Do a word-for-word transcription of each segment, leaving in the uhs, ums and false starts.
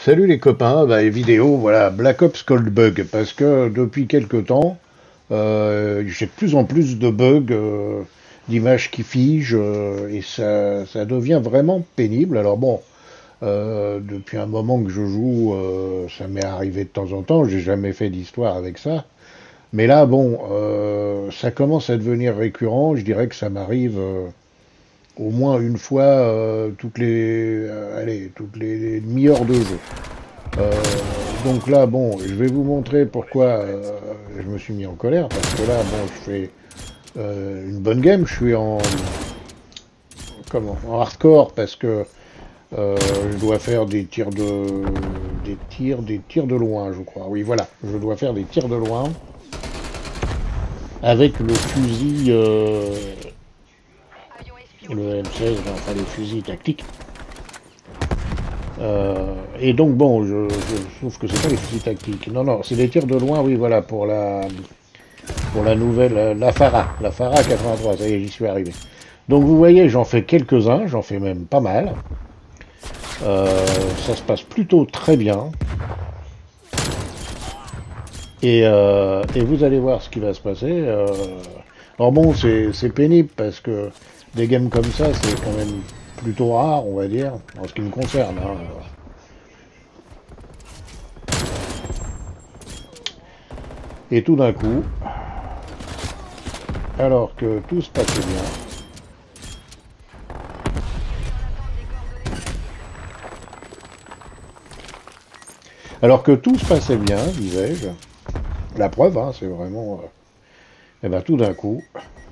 Salut les copains, bah, les vidéos, voilà, Black Ops Cold Bug, parce que depuis quelque temps, euh, j'ai de plus en plus de bugs, euh, d'images qui figent, euh, et ça, ça devient vraiment pénible. Alors bon, euh, depuis un moment que je joue, euh, ça m'est arrivé de temps en temps, j'ai jamais fait d'histoire avec ça. Mais là, bon, euh, ça commence à devenir récurrent, je dirais que ça m'arrive euh, au moins une fois euh, toutes les, euh, allez, toutes les demi-heures de jeu. Euh, donc là, bon, je vais vous montrer pourquoi euh, je me suis mis en colère, parce que là, bon, je fais euh, une bonne game, je suis en, comment, en hardcore, parce que euh, je dois faire des tirs de, des tirs, des tirs de loin, je crois. Oui, voilà, je dois faire des tirs de loin avec le fusil, euh, le M seize, enfin les fusils tactiques. Euh, et donc bon, je, je trouve que c'est pas les fusils tactiques. Non, non, c'est des tirs de loin, oui, voilà, pour la pour la nouvelle, euh, la Farah, la Farah quatre-vingt-trois, ça y est, j'y suis arrivé. Donc vous voyez, j'en fais quelques-uns, j'en fais même pas mal. Euh, ça se passe plutôt très bien. Et, euh, et vous allez voir ce qui va se passer. Euh, alors bon, c'est pénible parce que des games comme ça, c'est quand même plutôt rare, on va dire, en ce qui me concerne. Hein. Et tout d'un coup, alors que tout se passait bien, alors que tout se passait bien, disais-je, la preuve, hein, c'est vraiment... Euh, et bien tout d'un coup,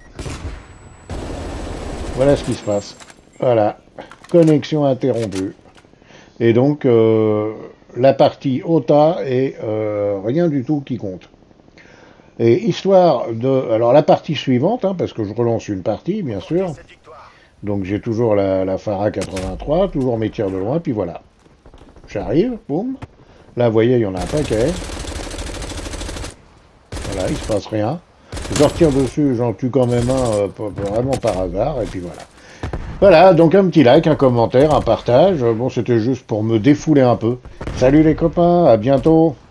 voilà ce qui se passe. Voilà, connexion interrompue. Et donc, euh, la partie O T A est euh, rien du tout qui compte. Et histoire de... Alors la partie suivante, hein, parce que je relance une partie, bien sûr. Donc j'ai toujours la, la Farah quatre-vingt-trois, toujours mes tirs de loin, puis voilà. J'arrive, boum. Là, vous voyez, il y en a un paquet. Voilà, il se passe rien. Je retire dessus, j'en tue quand même un, euh, vraiment par hasard, et puis voilà. Voilà, donc un petit like, un commentaire, un partage. Bon, c'était juste pour me défouler un peu. Salut les copains, à bientôt.